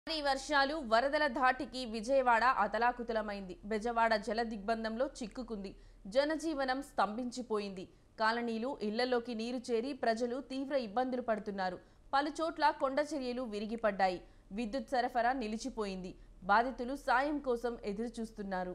భారీ వర్షాలు వరదల ధాటికి విజయవాడ అతలాకుతలమైంది. బెజవాడ జల దిగ్బంధంలో చిక్కుకుంది. జనజీవనం స్తంభించిపోయింది. కాలనీలు ఇళ్లలోకి నీరు చేరి ప్రజలు తీవ్ర ఇబ్బందులు పడుతున్నారు. పలుచోట్ల కొండచర్యలు విరిగిపడ్డాయి. విద్యుత్ సరఫరా నిలిచిపోయింది. బాధితులు సాయం కోసం ఎదురుచూస్తున్నారు.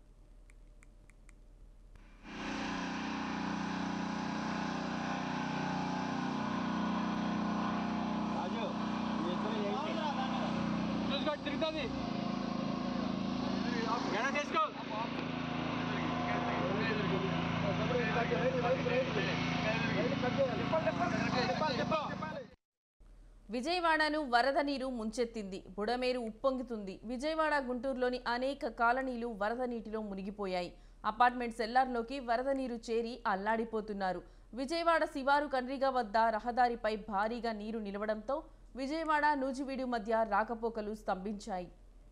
విజయవాడను వరద నీరు ముంచెత్తింది. బుడమేరు ఉప్పొంగుతుంది. విజయవాడ గుంటూరులోని అనేక కాలనీలు వరద నీటిలో మునిగిపోయాయి. అపార్ట్మెంట్ సెల్లార్లోకి వరద నీరు చేరి అల్లాడిపోతున్నారు. విజయవాడ శివారు కండ్రిగ వద్ద రహదారిపై భారీగా నీరు నిలవడంతో విజయవాడ నూజివీడు మధ్య రాకపోకలు స్తంభించాయి.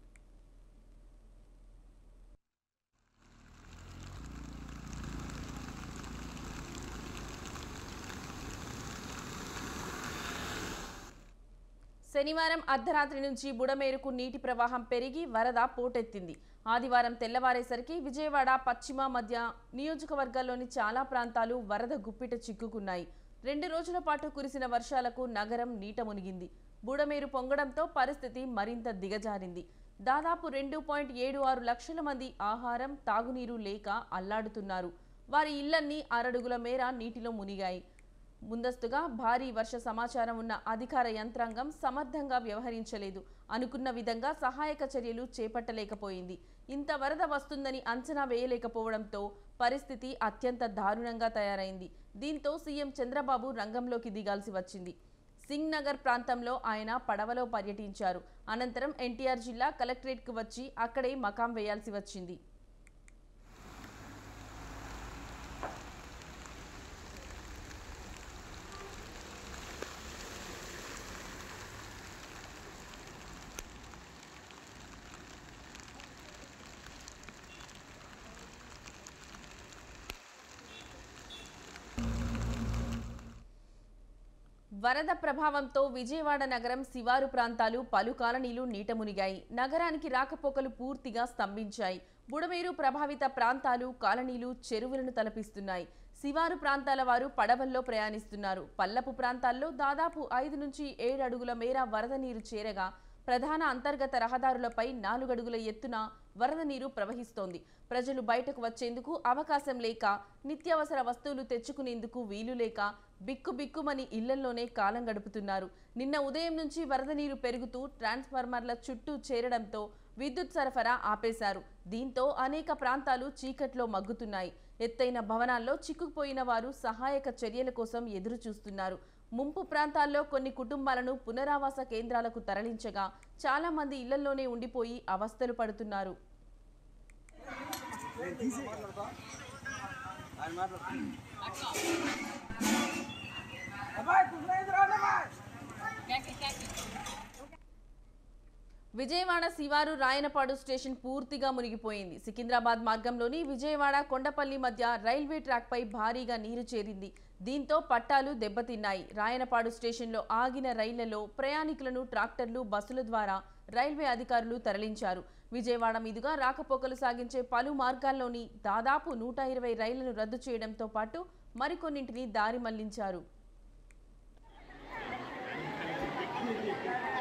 శనివారం అర్ధరాత్రి నుంచి బుడమేరుకు నీటి ప్రవాహం పెరిగి వరద పోటెత్తింది. ఆదివారం తెల్లవారేసరికి విజయవాడ పశ్చిమ మధ్య నియోజకవర్గాల్లోని చాలా ప్రాంతాలు వరద గుప్పిట చిక్కుకున్నాయి. 2 రోజుల పాటు కురిసిన వర్షాలకు నగరం నీట మునిగింది. బుడమేరు పొంగడంతో పరిస్థితి మరింత దిగజారింది. దాదాపు 2.76 లక్షల మంది ఆహారం, తాగునీరు లేక అల్లాడుతున్నారు. వారి ఇళ్లన్నీ అరడుగుల మేర నీటిలో మునిగాయి. ముందస్తుగా భారీ వర్ష సమాచారం ఉన్న అధికార యంత్రాంగం సమర్థంగా వ్యవహరించలేదు. అనుకున్న విధంగా సహాయక చర్యలు చేపట్టలేకపోయింది. ఇంత వరద వస్తుందని అంచనా వేయలేకపోవడంతో పరిస్థితి అత్యంత దారుణంగా తయారైంది. దీంతో సీఎం చంద్రబాబు రంగంలోకి దిగాల్సి వచ్చింది. సింగ్ నగర్ ప్రాంతంలో ఆయన పడవలో పర్యటించారు. అనంతరం ఎన్టీఆర్ జిల్లా కలెక్టరేట్కు వచ్చి అక్కడే మకాం వేయాల్సి వచ్చింది. వరద ప్రభావంతో విజయవాడ నగరం శివారు ప్రాంతాలు పలు కాలనీలు నీట మునిగాయి. నగరానికి రాకపోకలు పూర్తిగా స్తంభించాయి. బుడమేరు ప్రభావిత ప్రాంతాలు, కాలనీలు చెరువులను తలపిస్తున్నాయి. శివారు ప్రాంతాల వారు పడవల్లో ప్రయాణిస్తున్నారు. పల్లపు ప్రాంతాల్లో దాదాపు 5 నుంచి 7 అడుగుల మేర వరద నీరు చేరగా ప్రధాన అంతర్గత రహదారులపై 4 అడుగుల ఎత్తున వరద నీరు ప్రవహిస్తోంది. ప్రజలు బయటకు వచ్చేందుకు అవకాశం లేక, నిత్యావసర వస్తువులు తెచ్చుకునేందుకు వీలు లేక బిక్కుబిక్కుమని ఇళ్లల్లోనే కాలం గడుపుతున్నారు. నిన్న ఉదయం నుంచి వరద నీరు పెరుగుతూ ట్రాన్స్ఫార్మర్ల చుట్టూ చేరడంతో విద్యుత్ సరఫరా ఆపేశారు. దీంతో అనేక ప్రాంతాలు చీకట్లో మగ్గుతున్నాయి. ఎత్తైన భవనాల్లో చిక్కుకుపోయిన వారు సహాయక చర్యల కోసం ఎదురు చూస్తున్నారు. ముంపు ప్రాంతాల్లో కొన్ని కుటుంబాలను పునరావాస కేంద్రాలకు తరలించగా చాలా మంది ఇళ్లల్లోనే ఉండిపోయి అవస్థలు పడుతున్నారు. విజయవాడ శివారు రాయనపాడు స్టేషన్ పూర్తిగా మునిగిపోయింది. సికింద్రాబాద్ మార్గంలోని విజయవాడ కొండపల్లి మధ్య రైల్వే ట్రాక్ పై భారీగా నీరు చేరింది. దీంతో పట్టాలు దెబ్బతిన్నాయి. రాయనపాడు స్టేషన్లో ఆగిన రైళ్లలో ప్రయాణికులను ట్రాక్టర్లు, బస్సుల ద్వారా రైల్వే అధికారులు తరలించారు. విజయవాడ మీదుగా రాకపోకలు సాగించే పలు మార్గాల్లోని దాదాపు 120 రైళ్లను రద్దు చేయడంతో పాటు మరికొన్నింటిని దారి మళ్లించారు.